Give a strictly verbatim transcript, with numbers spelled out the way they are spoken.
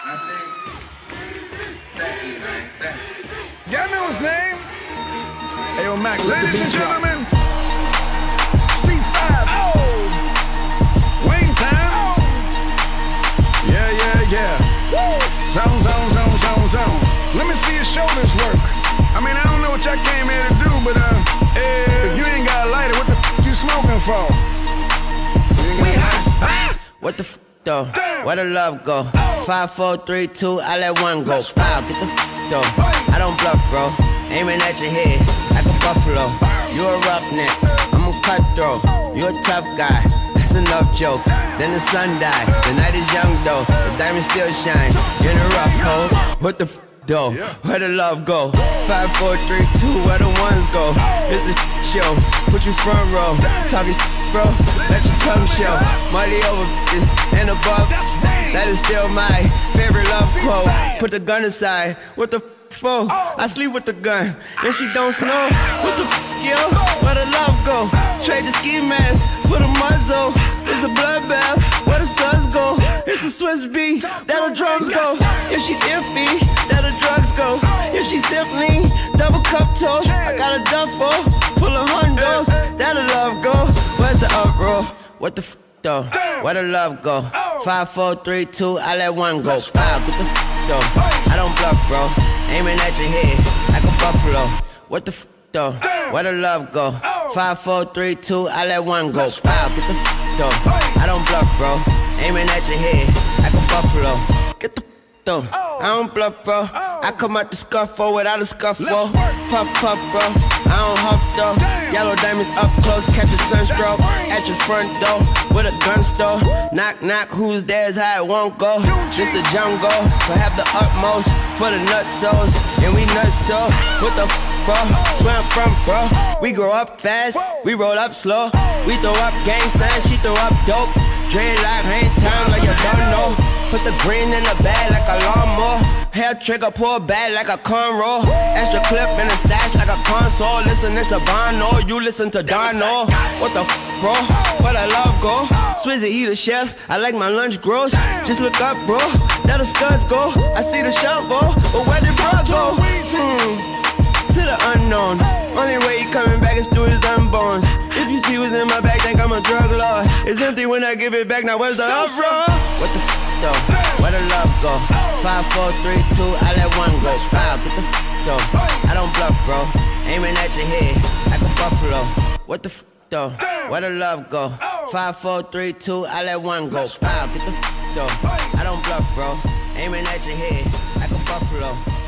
I see. Thank you, man. Thank you. Y'all know his name? Ayo, Mac, ladies and gentlemen, C five, oh, Wayne Town, oh, yeah, yeah, yeah, woo, zone, zone, zone, zone, zone. Let me see your shoulders work. I mean, I don't know what y'all came here to do, but uh, if you ain't got a lighter, what the f you smoking for? You ain't got a lighter? What the f though? Where the love go? Five, four, three, two, I let one go. Wow, get the f though. I don't bluff, bro. Aiming at your head like a buffalo. You a roughneck, I'm a cutthroat. You a tough guy, that's enough jokes. Then the sun died, the night is young though. The diamonds still shine, in a rough hole. What the f though? Where the love go? Five, four, three, two, where the ones go? It's a show, put you front row. Talking bro, let your tongue show. Money over and above, that is still my favorite love quote. Put the gun aside, what the f for? I sleep with the gun, and she don't snow. What the f, yo? Where the love go? Trade the ski mask for the muzzle. It's a bloodbath, where the suns go? It's a Swiss beat, that the drums go. If she's iffy, that the drugs go. If she's simply double cup toast, I got a duffel full of hundos, that the love go. Where's the uproar? What the f though? Where the love go? Five, four, three, two, I let one go. Wow, get the f though. I don't bluff, bro. Aiming at your head like a buffalo. What the f though? Where the love go? Five, four, three, two, I let one go. Wow, get the f though. I don't bluff, bro. Aiming at your head like a buffalo. Get the f though. I don't bluff, bro. I come out the scuffle without a scuffle. Puff, puff, bro. I don't huff, though. Yellow diamonds up close, catch a sunstroke. At your front door, with a gun store. Knock, knock, who's there's how it won't go. Just the jungle, so have the utmost for the nutsos. And we nutso. What the f, bro? Where I'm from, bro. We grow up fast, we roll up slow. We throw up gang signs, she throw up dope. Dreadlock, hang time like you don't know. Put the green in the bag like a lawnmower. Hair trigger, pull back like a cornrow. Extra clip in the stash like a console. Listening to Bono, you listen to Dono. What the f, bro? Where the love go? Swizzy, he the chef, I like my lunch gross. Just look up, bro, there the scuds go. I see the shovel, but where did bro go? Hmm, to the unknown. Only way he coming back is through his unborns. If you see what's in my bag, think I'm a drug lord. It's empty when I give it back, now where's the uproar? What the f though? Where the love go? Five, four, three, two, I let one go. Wow, get the f though. I don't bluff, bro. Aiming at your head like a buffalo. What the f though? Where the love go? Five, four, three, two, I let one go. Wow, get the f though. I don't bluff, bro. Aiming at your head like a buffalo.